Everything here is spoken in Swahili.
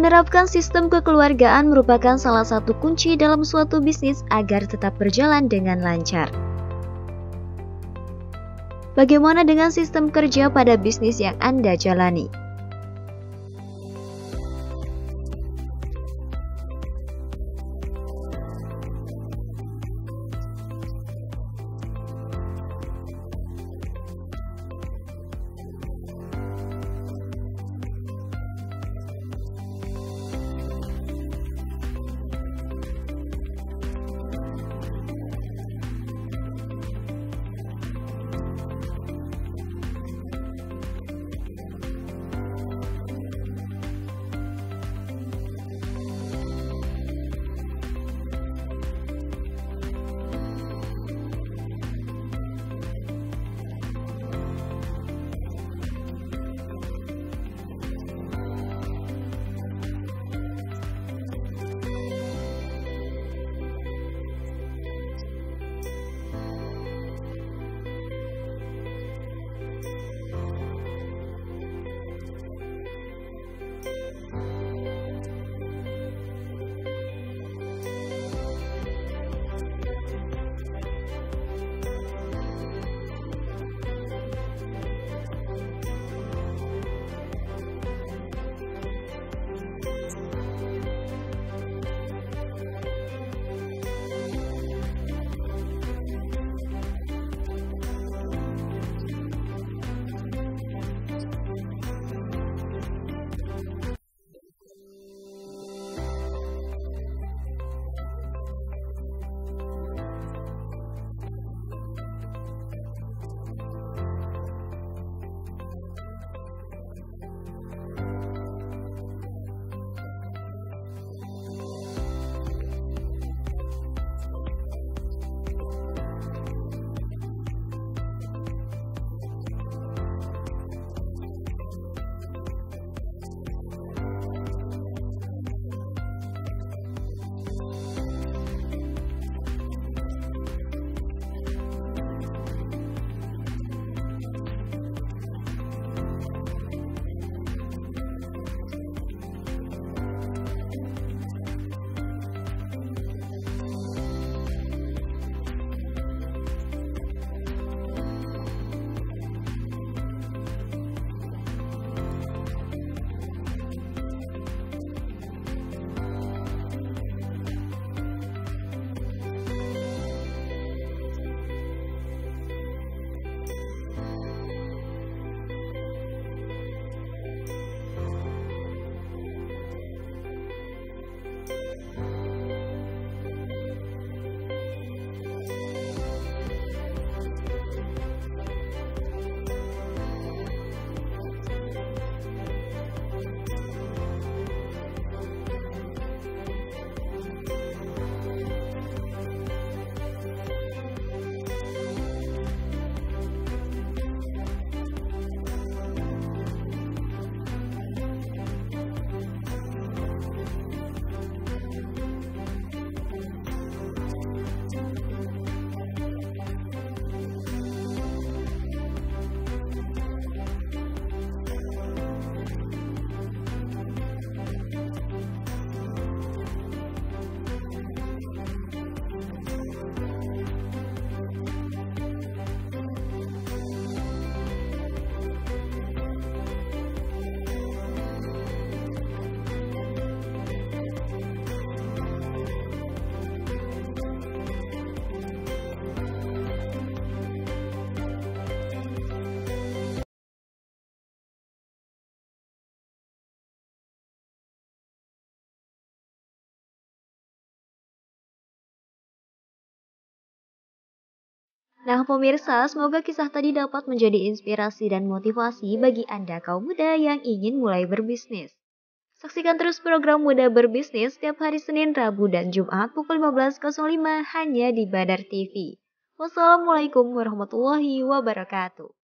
Menerapkan sistem kekeluargaan merupakan salah satu kunci dalam suatu bisnis agar tetap berjalan dengan lancar. Bagaimana dengan sistem kerja pada bisnis yang Anda jalani? Nah pemirsa, semoga kisah tadi dapat menjadi inspirasi dan motivasi bagi Anda kaum muda yang ingin mulai berbisnis. Saksikan terus program Muda Berbisnis setiap hari Senin, Rabu, dan Jumat pukul 15.05 hanya di Badar TV. Wassalamualaikum warahmatullahi wabarakatuh.